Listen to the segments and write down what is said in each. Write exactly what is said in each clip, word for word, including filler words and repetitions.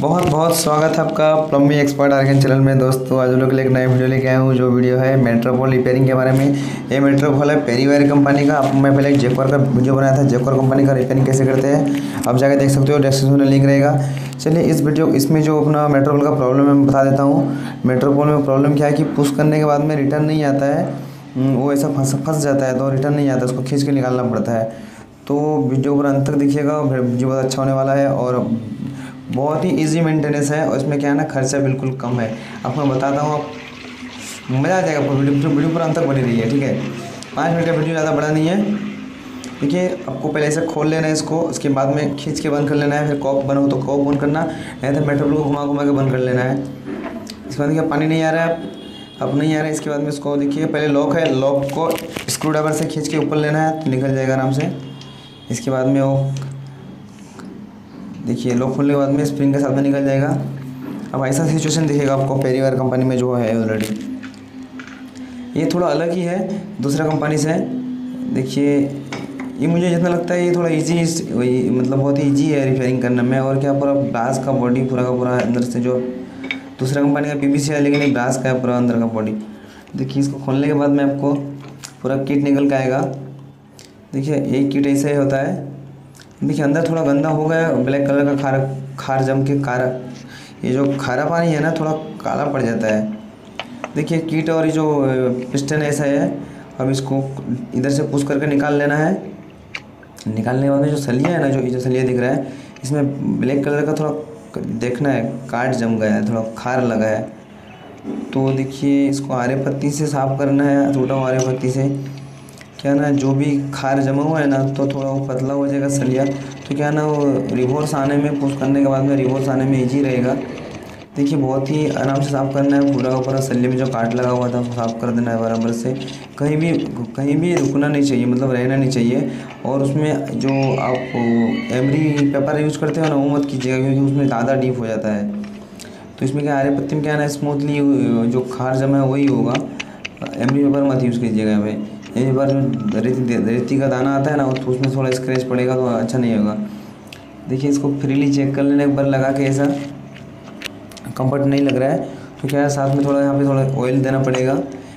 बहुत बहुत स्वागत है आपका प्लम्बिंग एक्सपर्ट आर्गन चैनल में। दोस्तों आज लोग के लिए एक नया वीडियो लेके आया हूँ। जो वीडियो है मेट्रोपोल रिपेयरिंग के बारे में। ये मेट्रोपोल है पेरीवायर कंपनी का। आप मैं पहले एक जेक्वार का वीडियो बनाया था, जेक्वार कंपनी का रिपेयरिंग कैसे करते हैं आप जाकर देख सकते हो, डिस्क्रिप्शन में लिंक रहेगा। चलिए इस वीडियो इसमें जो अपना मेट्रोपोल का प्रॉब्लम है मैं बता देता हूँ। मेट्रोपोल में प्रॉब्लम क्या है कि पुश करने के बाद में रिटर्न नहीं आता है, वो ऐसा फंस फंस जाता है तो रिटर्न नहीं आता, उसको खींच के निकालना पड़ता है। तो वीडियो पर अंत तक देखिएगा, वीडियो बहुत अच्छा होने वाला है और बहुत ही इजी मेंटेनेंस है। और इसमें क्या है ना, खर्चा बिल्कुल कम है। आपको मैं बताता हूँ, आप मज़ा आ जाएगा आपको। वीडियो वीडियो पर अंत तक बनी रही है, ठीक है। पाँच मिनट का वीडियो, ज़्यादा बड़ा नहीं है। देखिए आपको पहले ऐसे खोल लेना है इसको, उसके बाद में खींच के बंद कर लेना है। फिर कॉक बंद हो तो कॉक बंद करना, नहीं तो मेट्रोपोल को घुमा घुमा के बंद कर लेना है। इसके बाद देखिए पानी नहीं आ रहा है, अब नहीं आ रहा है। इसके बाद में इसको देखिए पहले लॉक है, लॉक को स्क्रू ड्राइवर से खींच के ऊपर लेना है तो निकल जाएगा आराम से। इसके बाद में वो देखिए लॉक खोलने के बाद में स्प्रिंग के साथ में निकल जाएगा। अब ऐसा सिचुएशन दिखेगा आपको पेरीवायर कंपनी में जो है ऑलरेडी। ये थोड़ा अलग ही है दूसरा कंपनी से। देखिए ये मुझे जितना लगता है ये थोड़ा इजी, वही मतलब बहुत ही ईजी है रिपेयरिंग करने में। और क्या पूरा ब्रास का बॉडी पूरा का पूरा अंदर से, जो दूसरा कंपनी का पीवीसी है लेकिन ये ब्रास का है पूरा अंदर का बॉडी। देखिए इसको खोलने के बाद में आपको पूरा किट निकल के आएगा। देखिए एक किट ऐसा ही होता है। देखिए अंदर थोड़ा गंदा हो गया, ब्लैक कलर का खार खार जम के खारा, ये जो खारा पानी है ना थोड़ा काला पड़ जाता है। देखिए किट और ये जो पिस्टन ऐसा है। अब इसको इधर से पुश करके निकाल लेना है। निकालने के बाद में जो सलिया है ना, जो ये जो सलिया दिख रहा है, इसमें ब्लैक कलर का थोड़ा देखना है, काट जम गया है, थोड़ा खार लगा है। तो देखिए इसको आरे पत्ती से साफ़ करना है, टूटा हुआ आरे पत्ती से। क्या ना जो भी खार जमा हुआ है ना तो थोड़ा वो पतला हो जाएगा सलिया, तो क्या ना वो रिवर्स आने में, पुश करने के बाद में रिवर्स आने में ईजी रहेगा। देखिए बहुत ही आराम से साफ़ करना है। पूरा का पूरा सलिए में जो काट लगा हुआ था वो साफ़ कर देना है बराबर से। कहीं भी कहीं भी रुकना नहीं चाहिए, मतलब रहना नहीं चाहिए। और उसमें जो आप एमरी पेपर यूज़ करते हो ना वो मत कीजिएगा, क्योंकि उसमें ज़्यादा डीप हो जाता है। तो इसमें क्या आरे पत्ती में क्या है ना, स्मूथली जो खार जमा है वही होगा। एमरी पेपर मत यूज़ कीजिएगा यहाँ पे। एक बार जो रेती रेती का दाना आता है ना तो उसमें थोड़ा स्क्रैच पड़ेगा तो अच्छा नहीं होगा। देखिए इसको फ्रीली चेक कर लेने, एक बार लगा के ऐसा कंफर्ट नहीं लग रहा है तो क्या है, साथ में थोड़ा यहाँ पे थोड़ा ऑयल देना पड़ेगा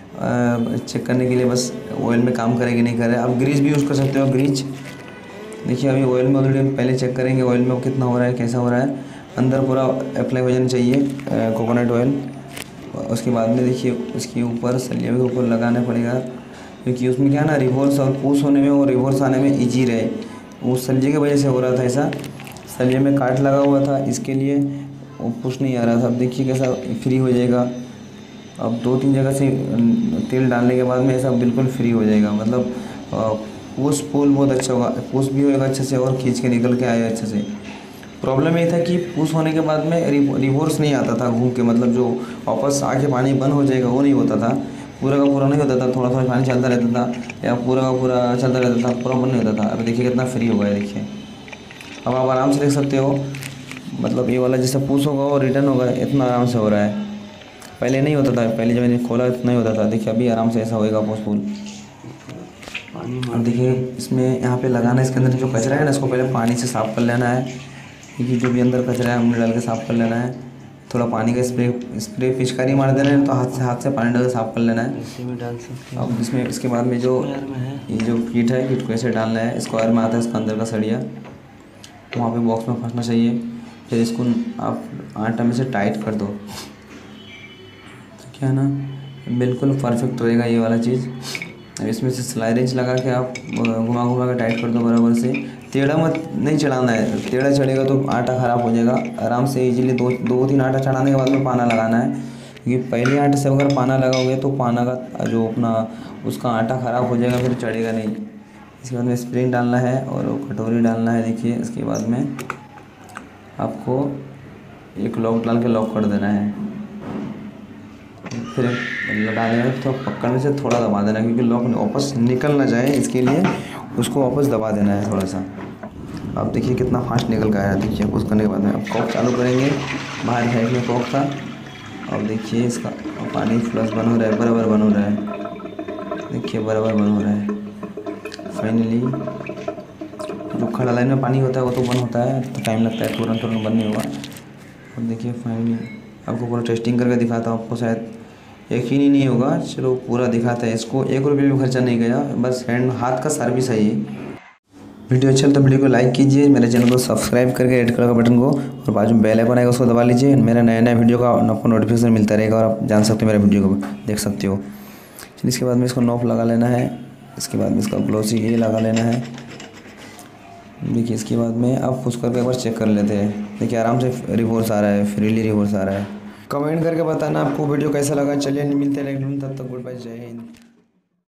चेक करने के लिए। बस ऑयल में काम करेगी नहीं करे। आप ग्रीस भी यूज़ कर सकते हो, ग्रीस। देखिए अभी ऑयल में ऑलरेडी हम पहले चेक करेंगे ऑयल में कितना हो रहा है, कैसा हो रहा है। अंदर पूरा अप्लाई हो जाना चाहिए कोकोनट ऑयल। उसके बाद में देखिए उसके ऊपर सलिया के ऊपर लगाना पड़ेगा, क्योंकि उसमें क्या है ना रिवर्स और पुश होने में और रिवर्स आने में इजी रहे। वो सलिए की वजह से हो रहा था ऐसा, सलिए में काट लगा हुआ था इसके लिए वो पुश नहीं आ रहा था। अब देखिए कैसा फ्री हो जाएगा। अब दो तीन जगह से तेल डालने के बाद में ऐसा बिल्कुल फ्री हो जाएगा। मतलब पुश पुल बहुत अच्छा होगा, पुश भी होएगा अच्छे से और खींच के निकल के आएगा अच्छे से। प्रॉब्लम ये था कि पुश होने के बाद में रिवर्स नहीं आता था घूम के, मतलब जो वापस आके पानी बंद हो जाएगा वो नहीं होता था। पूरा का पूरा नहीं होता था, थोड़ा थोड़ा पानी चलता रहता था, या पूरा का पूरा चलता रहता था, पूरा बंद नहीं होता था। अब देखिए कितना फ्री हो गया है। देखिए अब आप आराम से देख सकते हो, मतलब ये वाला जैसे पुश होगा और रिटर्न होगा इतना आराम से हो रहा है। पहले नहीं होता था, पहले जब मैंने खोला इतना ही होता था। देखिए अभी आराम से ऐसा होएगा पुश पुल। अब देखिए इसमें यहाँ पे लगाना, इसके अंदर जो कचरा है ना इसको पहले पानी से साफ़ कर लेना है, क्योंकि जो भी अंदर कचरा है हमने डाल के साफ़ कर लेना है। थोड़ा पानी का स्प्रे स्प्रे पिचकारी मार देना है, तो हाथ से हाथ से पानी डाल के साफ़ कर लेना है। इसमें डाल सकते हैं। अब इसमें इसके बाद में जो ये जो किट है, किट को ऐसे डालना है। स्क्वायर में आता है इसका अंदर का सड़िया, वहाँ पे बॉक्स में फंसना चाहिए। फिर इसको आप आटा में से टाइट कर दो, तो क्या है ना बिल्कुल परफेक्ट रहेगा ये वाला चीज़। अब इसमें से सिलाई रेंच लगा के आप घुमा घुमा के टाइट कर दो बराबर से। टेढ़ा मत नहीं चढ़ाना है, टेढ़ा चढ़ेगा तो आटा ख़राब हो जाएगा। आराम से इजीली दो दो तीन आटा चढ़ाने के बाद में पाना लगाना है, क्योंकि पहले आटे से अगर पाना लगाओगे तो पाना का जो अपना उसका आटा ख़राब हो जाएगा, फिर चढ़ेगा नहीं। इसके बाद में स्प्रिंग डालना है और कटोरी डालना है। देखिए इसके बाद में आपको एक लॉक डाल के लॉक कर देना है। फिर लगाने में तो पकड़ने से थोड़ा दबा देना, क्योंकि लॉक वापस निकल ना जाए, इसके लिए उसको वापस दबा देना है थोड़ा सा। अब देखिए कितना फास्ट निकल गया है। देखिए पुश करने के बाद में अब कॉक चालू करेंगे। बाहर साइड में कॉक था, अब देखिए इसका पानी फ्लश बन हो रहा है, बराबर बन हो रहा है। देखिए बराबर बन हो रहा है। फाइनली जो खड़ा लाइन में पानी होता है वो तो बंद होता है, तो टाइम लगता है, तुरंत तुरंत बंद नहीं होगा। और देखिए फाइनली आपको पूरा टेस्टिंग करके दिखाता हूँ, आपको शायद यकीन ही नहीं होगा। चलो पूरा दिखाता है। इसको एक रुपये भी खर्चा नहीं गया, बस हैंड हाथ का सर्विस है ये। वीडियो अच्छा तो वीडियो को लाइक कीजिए, मेरे चैनल को सब्सक्राइब करके रेड कलर का बटन को और बाजू में बेल आइकन आएगा उसको दबा लीजिए। मेरा नया नया वीडियो का आपको नोटिफिकेशन मिलता रहेगा और आप जान सकते हो मेरे वीडियो को देख सकते हो। चलिए इसके बाद में इसको नॉफ लगा लेना है। इसके बाद में इसका ग्लोसी ये लगा लेना है। देखिए इसके बाद में आप पुश करके एक बार चेक कर लेते हैं। देखिए आराम से रिवॉर्स आ रहा है, फ्रीली रिवॉर्स आ रहा है। कमेंट करके बताना आपको वीडियो कैसा लगा। चलिए मिलते हैं नेक्स्ट वीडियो में, तब तक गुड बाय, जय हिंद।